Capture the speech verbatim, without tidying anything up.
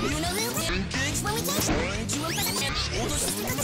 You know who? When we catch you, open the